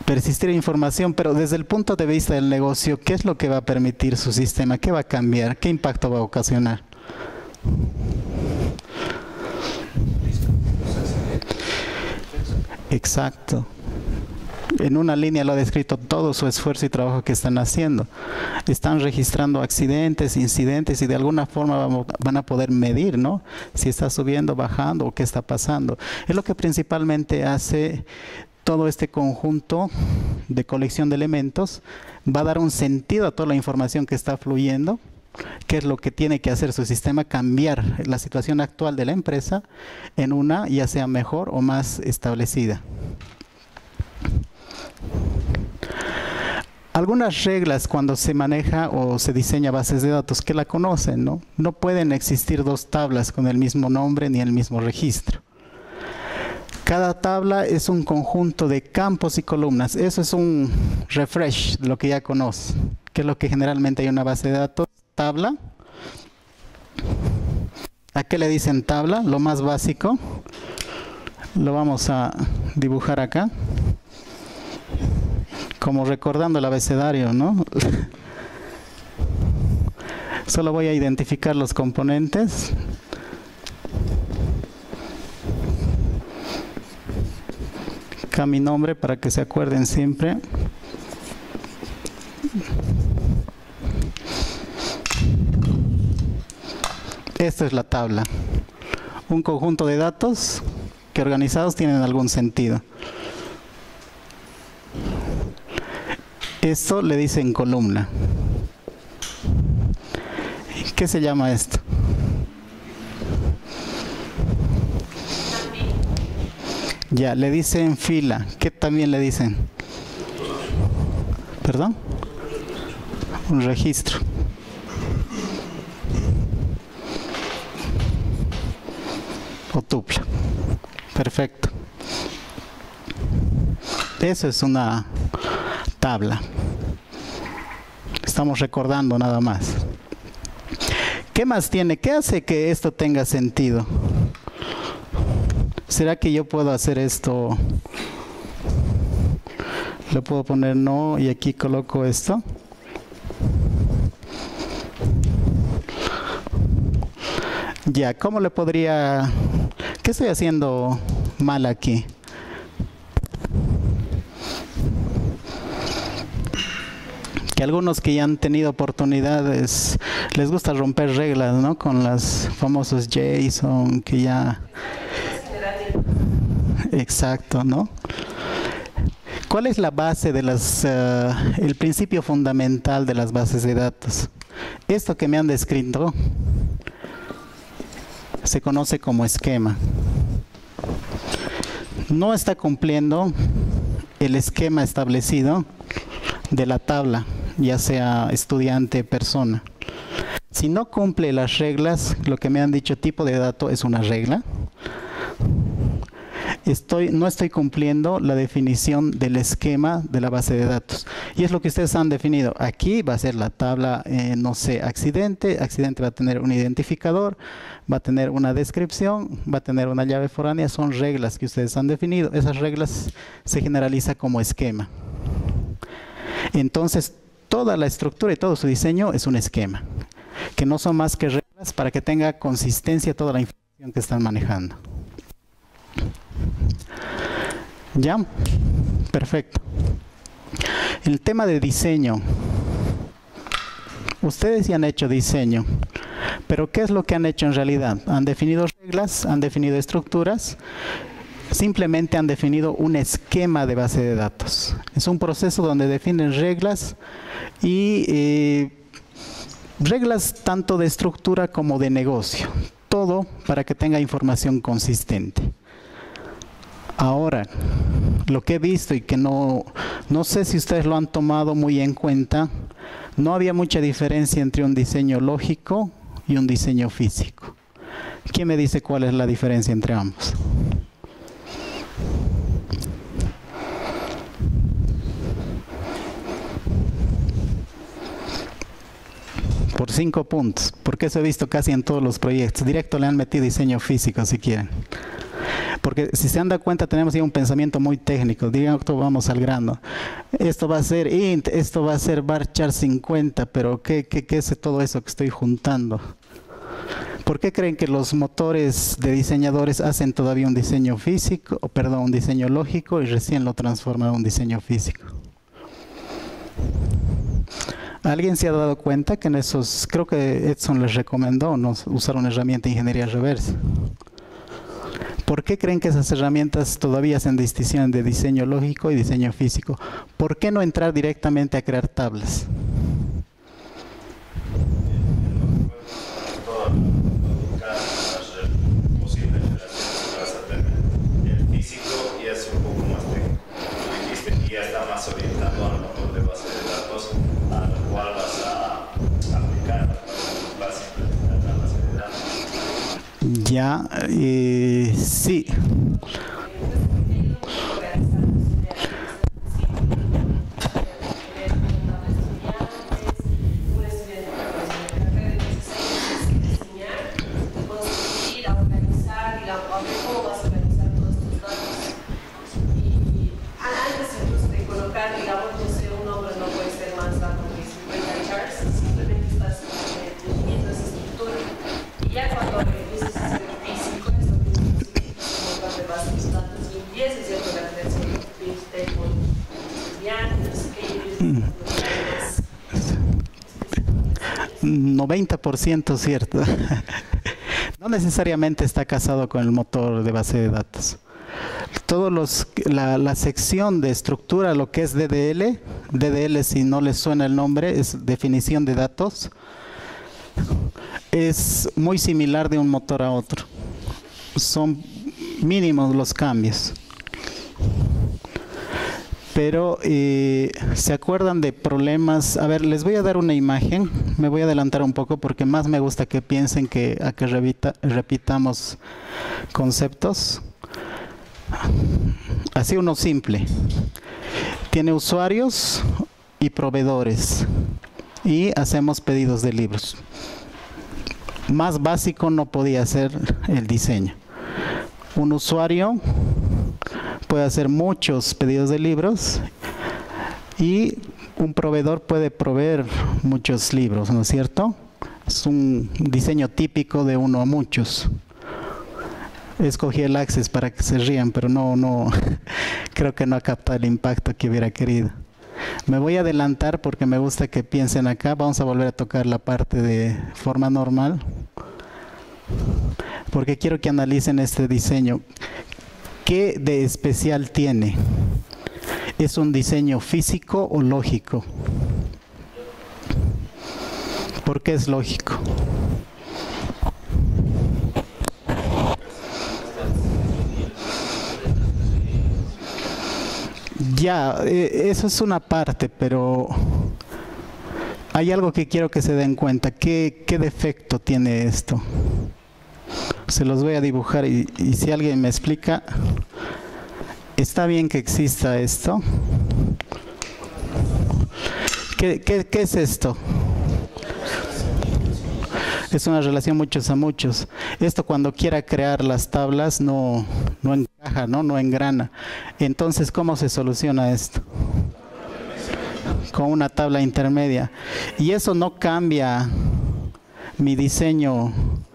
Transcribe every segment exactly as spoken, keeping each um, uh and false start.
Persistir información, pero desde el punto de vista del negocio, ¿qué es lo que va a permitir su sistema? ¿Qué va a cambiar? ¿Qué impacto va a ocasionar? Exacto. En una línea lo ha descrito todo su esfuerzo y trabajo que están haciendo. Están registrando accidentes, incidentes y de alguna forma vamos, van a poder medir, ¿no? Si está subiendo, bajando o qué está pasando. Es lo que principalmente hace todo este conjunto de colección de elementos. Va a dar un sentido a toda la información que está fluyendo, que es lo que tiene que hacer su sistema, cambiar la situación actual de la empresa en una ya sea mejor o más establecida. Algunas reglas cuando se maneja o se diseña bases de datos que la conocen, ¿no? No pueden existir dos tablas con el mismo nombre ni el mismo registro. Cada tabla es un conjunto de campos y columnas. Eso es un refresh de lo que ya conoce, que es lo que generalmente hay en una base de datos. Tabla. ¿A qué le dicen tabla? Lo más básico. Lo vamos a dibujar acá. Como recordando el abecedario, ¿no? Solo voy a identificar los componentes. Acá mi nombre para que se acuerden siempre. Esta es la tabla. Un conjunto de datos que organizados tienen algún sentido. Esto le dicen columna. ¿Qué se llama esto? Ya, le dicen fila. ¿Qué también le dicen? ¿Perdón? Un registro. O tupla. Perfecto. Eso es una tabla. Estamos recordando nada más. ¿Qué más tiene? ¿Qué hace que esto tenga sentido? ¿Será que yo puedo hacer esto? Le puedo poner no y aquí coloco esto. Ya, ¿cómo le podría? ¿Qué estoy haciendo mal aquí? Que algunos que ya han tenido oportunidades les gusta romper reglas, ¿no? Con los famosos JSON que ya... Exacto, ¿no? ¿Cuál es la base de las, uh, el principio fundamental de las bases de datos? Esto que me han descrito se conoce como esquema. No está cumpliendo el esquema establecido de la tabla, ya sea estudiante, persona. Si no cumple las reglas, lo que me han dicho, tipo de dato es una regla. Estoy, no estoy cumpliendo la definición del esquema de la base de datos. Y es lo que ustedes han definido. Aquí va a ser la tabla, eh, no sé, accidente. Accidente va a tener un identificador, va a tener una descripción, va a tener una llave foránea. Son reglas que ustedes han definido. Esas reglas se generaliza como esquema. Entonces, toda la estructura y todo su diseño es un esquema, que no son más que reglas para que tenga consistencia toda la información que están manejando. ¿Ya? Perfecto. El tema de diseño. Ustedes ya han hecho diseño, pero ¿qué es lo que han hecho en realidad? Han definido reglas, han definido estructuras, simplemente han definido un esquema de base de datos. Es un proceso donde definen reglas y eh, reglas tanto de estructura como de negocio. Todo para que tenga información consistente. Ahora, lo que he visto y que no, no sé si ustedes lo han tomado muy en cuenta, no había mucha diferencia entre un diseño lógico y un diseño físico. ¿Quién me dice cuál es la diferencia entre ambos? Por cinco puntos, porque eso he visto casi en todos los proyectos. Directo le han metido diseño físico si quieren. Porque si se han dado cuenta, tenemos ya un pensamiento muy técnico. Digan, vamos al grano. Esto va a ser int, esto va a ser varchar cincuenta, pero ¿qué, qué, qué es todo eso que estoy juntando? ¿Por qué creen que los motores de diseñadores hacen todavía un diseño físico, o perdón, un diseño lógico y recién lo transforman a un diseño físico? ¿Alguien se ha dado cuenta que en esos, creo que Edson les recomendó no usar una herramienta de ingeniería reversa? ¿Por qué creen que esas herramientas todavía hacen distinción de diseño lógico y diseño físico? ¿Por qué no entrar directamente a crear tablas? El físico ya es un poco más técnico. Dijiste que ya está más orientado al motor de base de datos, a lo cual vas a aplicar, vas a implementar la base de datos. Ya, eh, sí. noventa por ciento cierto. No necesariamente está casado con el motor de base de datos. Todos los, la, la sección de estructura, lo que es D D L, D D L si no les suena el nombre, es definición de datos, es muy similar de un motor a otro. Son mínimos los cambios. Pero, eh, ¿se acuerdan de problemas? A ver, les voy a dar una imagen. Me voy a adelantar un poco porque más me gusta que piensen que a que repita, repitamos conceptos. Así uno simple. Tiene usuarios y proveedores. Y hacemos pedidos de libros. Más básico no podía ser el diseño. Un usuario puede hacer muchos pedidos de libros y un proveedor puede proveer muchos libros, ¿no es cierto? Es un diseño típico de uno a muchos. Escogí el Access para que se rían, pero no, no, creo que no ha captado el impacto que hubiera querido. Me voy a adelantar porque me gusta que piensen acá. Vamos a volver a tocar la parte de forma normal, porque quiero que analicen este diseño. ¿Qué de especial tiene? ¿Es un diseño físico o lógico? ¿Por qué es lógico? Ya, eh, eso es una parte, pero hay algo que quiero que se den cuenta. ¿Qué, qué defecto tiene esto? Se los voy a dibujar y, y si alguien me explica, ¿está bien que exista esto? ¿Qué, qué, qué es esto? Es una relación muchos a muchos. Esto cuando quiera crear las tablas no, no encaja, ¿no? No engrana. Entonces, ¿cómo se soluciona esto? Con una tabla intermedia. Y eso no cambia mi diseño,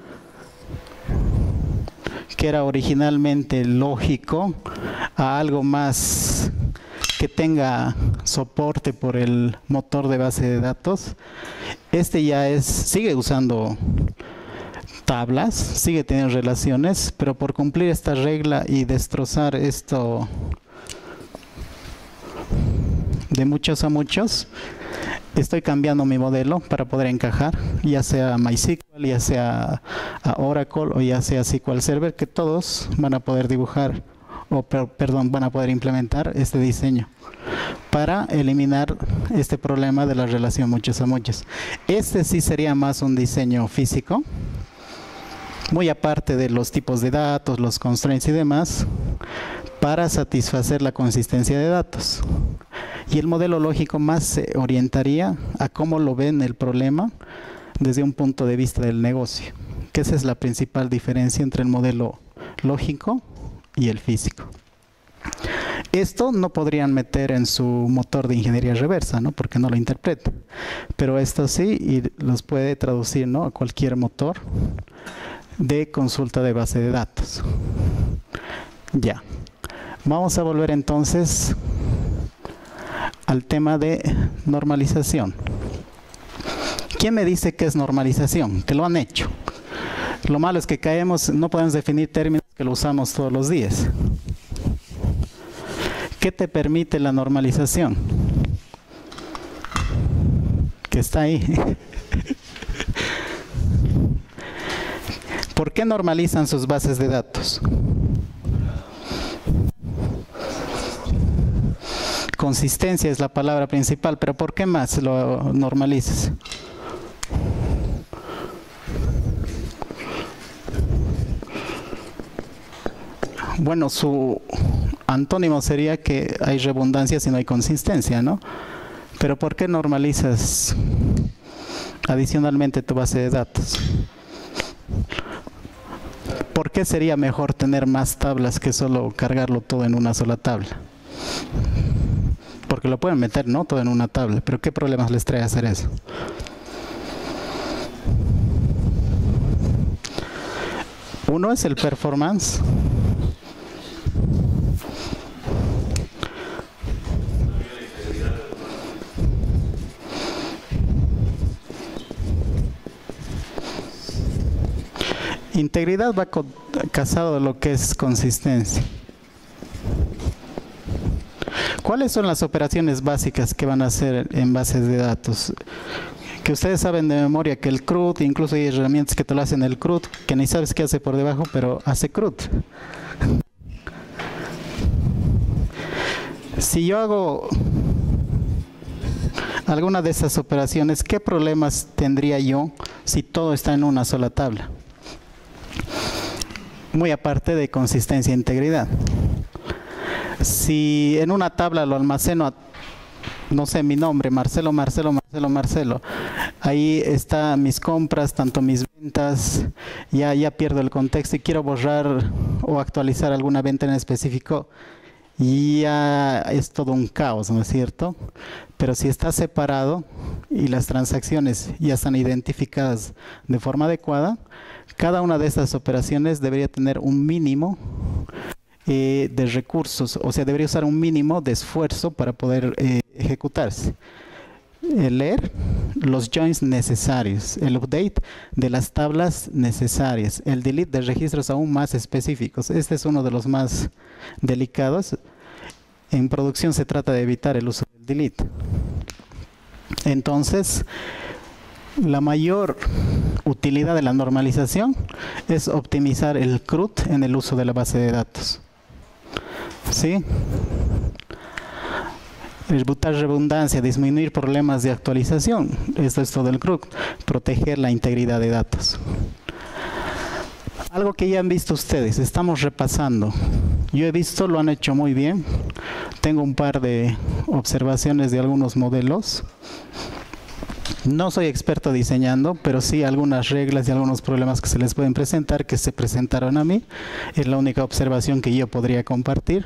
que era originalmente lógico, a algo más que tenga soporte por el motor de base de datos. Este ya es, sigue usando tablas, sigue teniendo relaciones, pero por cumplir esta regla y destrozar esto de muchos a muchos, estoy cambiando mi modelo para poder encajar, ya sea MySQL, ya sea a Oracle o ya sea S Q L Server, que todos van a poder dibujar, o per, perdón, van a poder implementar este diseño para eliminar este problema de la relación muchos a muchos. Este sí sería más un diseño físico, muy aparte de los tipos de datos, los constraints y demás, para satisfacer la consistencia de datos. Y el modelo lógico más se orientaría a cómo lo ven el problema desde un punto de vista del negocio, que esa es la principal diferencia entre el modelo lógico y el físico. Esto no podrían meter en su motor de ingeniería reversa, ¿no? Porque no lo interpreta. Pero esto sí, y los puede traducir, ¿no? A cualquier motor de consulta de base de datos. Ya. Vamos a volver entonces al tema de normalización. ¿Quién me dice qué es normalización? Que lo han hecho. Lo malo es que caemos, no podemos definir términos que lo usamos todos los días. ¿Qué te permite la normalización? Que está ahí. ¿Por qué normalizan sus bases de datos? Consistencia es la palabra principal, pero ¿por qué más lo normalizas? Bueno, su antónimo sería que hay redundancia si no hay consistencia, ¿no? Pero ¿por qué normalizas adicionalmente tu base de datos? ¿Por qué sería mejor tener más tablas que solo cargarlo todo en una sola tabla? Porque lo pueden meter, ¿no? Todo en una tabla, pero ¿qué problemas les trae hacer eso? Uno es el performance. Integridad va casado de lo que es consistencia. ¿Cuáles son las operaciones básicas que van a hacer en bases de datos? Que ustedes saben de memoria que el C R U D, incluso hay herramientas que te lo hacen el C R U D, que ni sabes qué hace por debajo, pero hace C R U D. Si yo hago alguna de esas operaciones, ¿qué problemas tendría yo si todo está en una sola tabla? Muy aparte de consistencia e integridad. Si en una tabla lo almaceno, a, no sé, mi nombre, Marcelo, Marcelo, Marcelo, Marcelo, ahí están mis compras, tanto mis ventas, ya, ya pierdo el contexto y quiero borrar o actualizar alguna venta en específico, ya es todo un caos, ¿no es cierto? Pero si está separado y las transacciones ya están identificadas de forma adecuada, cada una de estas operaciones debería tener un mínimo eh, de recursos, o sea, debería usar un mínimo de esfuerzo para poder eh, ejecutarse. El leer los joins necesarios, el update de las tablas necesarias, el delete de registros aún más específicos. Este es uno de los más delicados. En producción se trata de evitar el uso del delete. Entonces, la mayor utilidad de la normalización es optimizar el C R U D en el uso de la base de datos. ¿Sí? Evitar redundancia, disminuir problemas de actualización. Esto es todo el C R U D. Proteger la integridad de datos. Algo que ya han visto ustedes, estamos repasando. Yo he visto, lo han hecho muy bien. Tengo un par de observaciones de algunos modelos. No soy experto diseñando, pero sí algunas reglas y algunos problemas que se les pueden presentar, que se presentaron a mí. Es la única observación que yo podría compartir.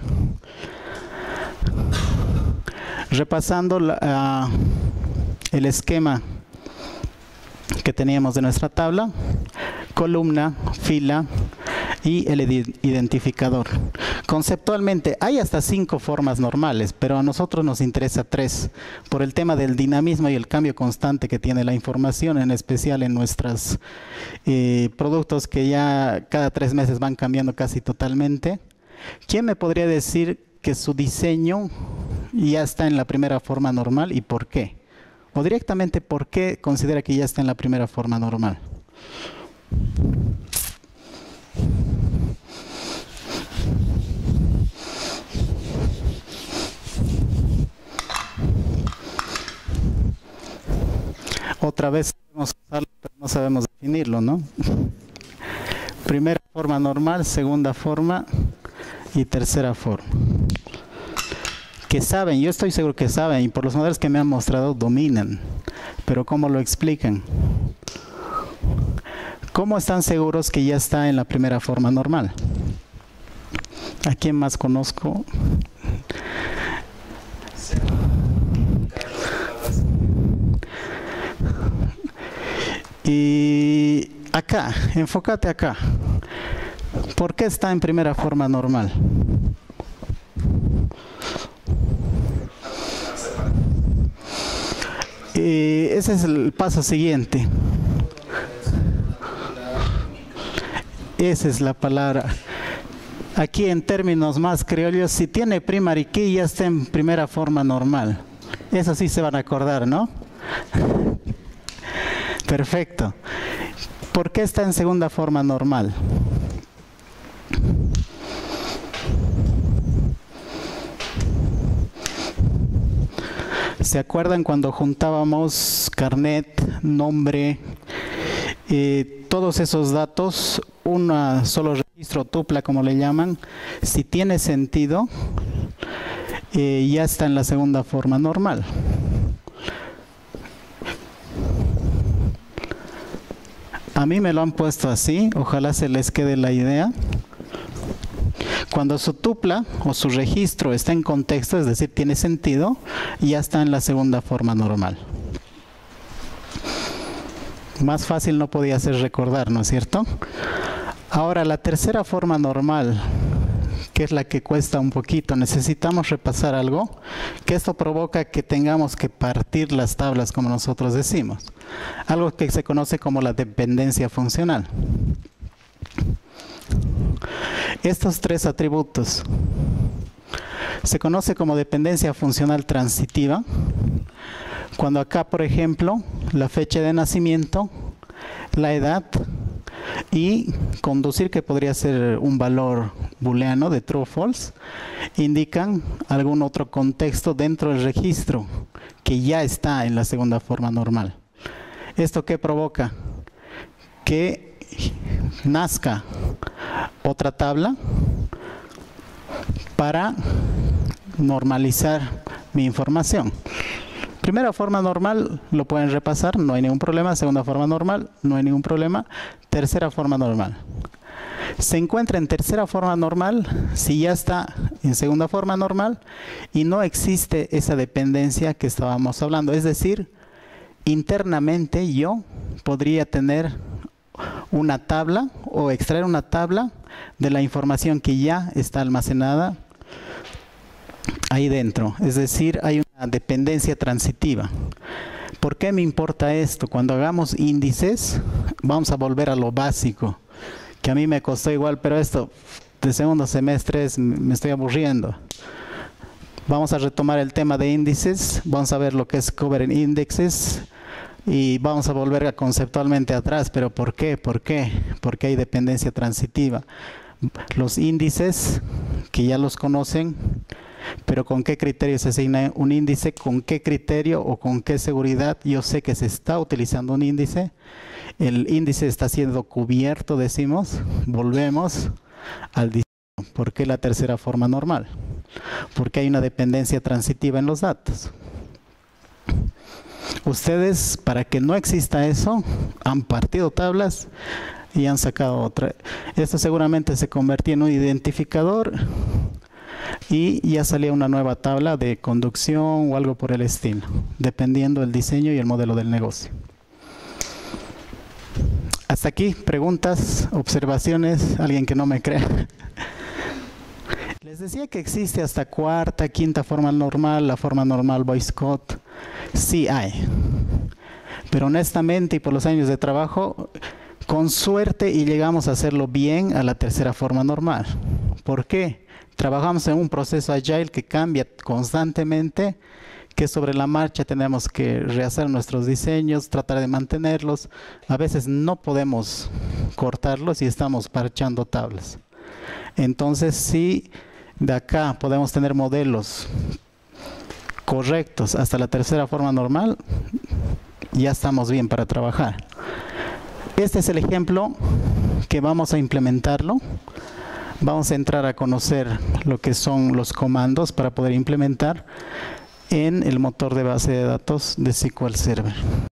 Repasando la, uh, el esquema que teníamos de nuestra tabla, columna, fila y el identificador. Conceptualmente hay hasta cinco formas normales, pero a nosotros nos interesa tres, por el tema del dinamismo y el cambio constante que tiene la información, en especial en nuestros eh, productos que ya cada tres meses van cambiando casi totalmente. ¿Quién me podría decir que su diseño ya está en la primera forma normal y por qué? O directamente, ¿por qué considera que ya está en la primera forma normal? Otra vez sabemos usarlo, pero no sabemos definirlo, ¿no? Primera forma normal, segunda forma y tercera forma. Que saben, yo estoy seguro que saben, y por los modelos que me han mostrado dominan, pero ¿cómo lo explican? ¿Cómo están seguros que ya está en la primera forma normal? ¿A quién más conozco? Y acá, enfócate acá. ¿Por qué está en primera forma normal? Y ese es el paso siguiente. Esa es la palabra. Aquí en términos más criollos, si tiene primary key ya está en primera forma normal. Eso sí se van a acordar, ¿no? Perfecto. ¿Por qué está en segunda forma normal? ¿Se acuerdan cuando juntábamos carnet, nombre, eh, todos esos datos, un solo registro, tupla como le llaman? Si tiene sentido, eh, ya está en la segunda forma normal. A mí me lo han puesto así, ojalá se les quede la idea. Cuando su tupla o su registro está en contexto, es decir, tiene sentido, ya está en la segunda forma normal. Más fácil no podía ser recordar, ¿no es cierto? Ahora, la tercera forma normal, que es la que cuesta un poquito, necesitamos repasar algo, que esto provoca que tengamos que partir las tablas, como nosotros decimos. Algo que se conoce como la dependencia funcional. Estos tres atributos se conoce como dependencia funcional transitiva, cuando acá, por ejemplo, la fecha de nacimiento, la edad y conducir, que podría ser un valor booleano de true o false, indican algún otro contexto dentro del registro que ya está en la segunda forma normal. ¿Esto qué provoca? Que nazca otra tabla para normalizar mi información. Primera forma normal, lo pueden repasar, no hay ningún problema. Segunda forma normal, no hay ningún problema. Tercera forma normal. Se encuentra en tercera forma normal si ya está en segunda forma normal y no existe esa dependencia que estábamos hablando. Es decir, internamente yo podría tener una tabla o extraer una tabla de la información que ya está almacenada ahí dentro. Es decir, hay una dependencia transitiva. ¿Por qué me importa esto? Cuando hagamos índices, vamos a volver a lo básico, que a mí me costó igual, pero esto de segundo semestre es, me estoy aburriendo. Vamos a retomar el tema de índices, vamos a ver lo que es covariant indexes y vamos a volver a conceptualmente atrás. ¿Pero por qué? ¿Por qué? Porque hay dependencia transitiva. Los índices, que ya los conocen, pero ¿con qué criterio se asigna un índice? ¿Con qué criterio o con qué seguridad yo sé que se está utilizando un índice? El índice está siendo cubierto, decimos. Volvemos al diseño. ¿Por qué la tercera forma normal? Porque hay una dependencia transitiva en los datos. Ustedes, para que no exista eso, han partido tablas y han sacado otra. Esto seguramente se convertía en un identificador y ya salía una nueva tabla de conducción o algo por el estilo, dependiendo del diseño y el modelo del negocio. Hasta aquí, preguntas, observaciones, alguien que no me cree. Les decía que existe hasta cuarta, quinta forma normal, la forma normal Boyce-Codd. Sí hay. Pero honestamente y por los años de trabajo, con suerte y llegamos a hacerlo bien a la tercera forma normal. ¿Por qué? Trabajamos en un proceso agile que cambia constantemente, que sobre la marcha tenemos que rehacer nuestros diseños, tratar de mantenerlos. A veces no podemos cortarlos y estamos parchando tablas. Entonces, si de acá podemos tener modelos correctos hasta la tercera forma normal, ya estamos bien para trabajar. Este es el ejemplo que vamos a implementarlo. Vamos a entrar a conocer lo que son los comandos para poder implementar en el motor de base de datos de S Q L Server.